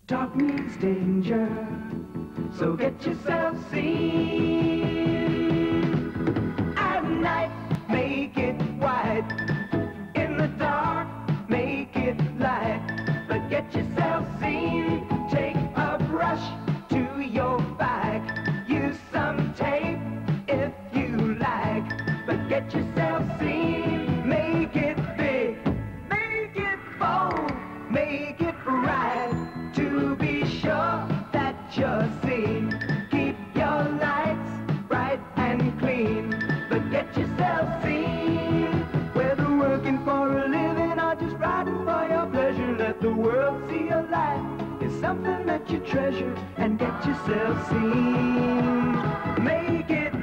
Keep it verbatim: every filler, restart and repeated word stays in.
Dark means danger, so get yourself seen. At night, make it white. In the dark, make it light. But get yourself seen. Take a brush to your back. Use some tape if you like. But get yourself seen. Make it big. Make it bold. Make it bright. To be sure that you're seen. Keep your lights bright and clean. But get yourself seen. Whether working for a living or just riding for your pleasure, let the world see your life is something that you treasure. And get yourself seen. Make it